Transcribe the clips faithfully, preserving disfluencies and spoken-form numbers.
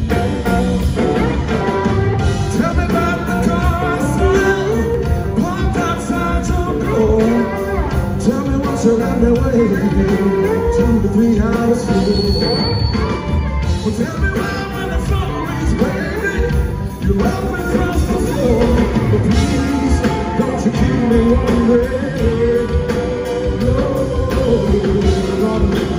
Tell me about the car I saw parked outside your door. Tell me what's around the way two to three hours ago. Well, tell me why when the phone rings, baby, you up and across the floor. But please, don't you keep me wondering. No, no.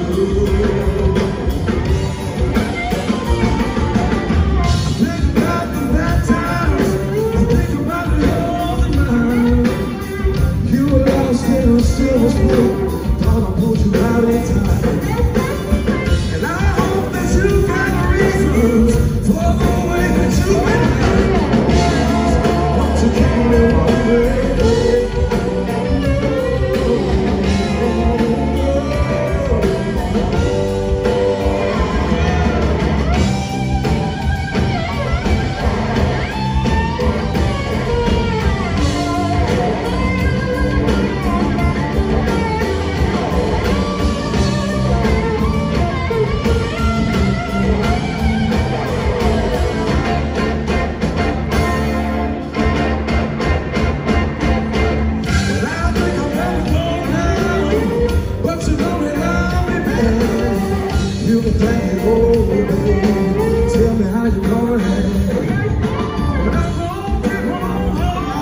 Think about the bad times, I think about it all the time. You were lost in a silver spoon, thought I pulled you out in time. And I hope that you got reasons for the way that you act. Want to keep me wondering. You can play it over, baby. Tell me how you gonna have. But I won't get home,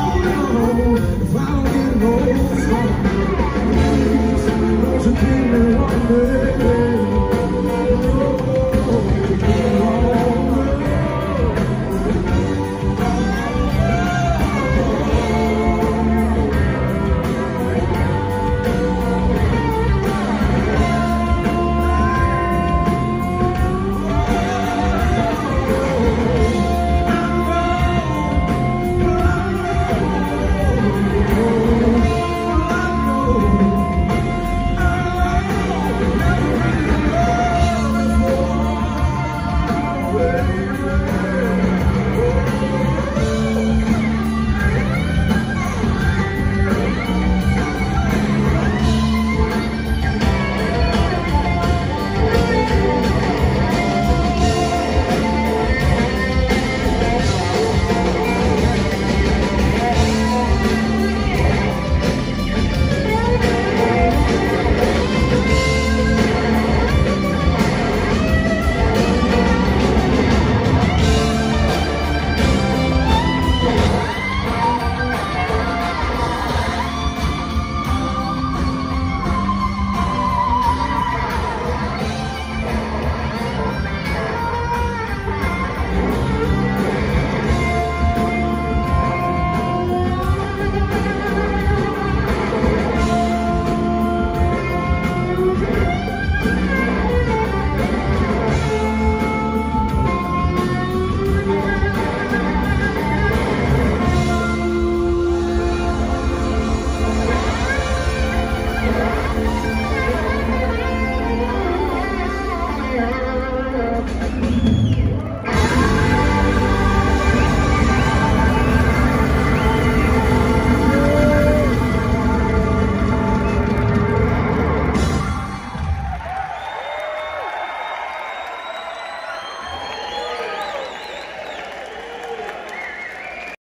home, if I don't get home strong. Please, don't you keep me wondering. We'll be right back.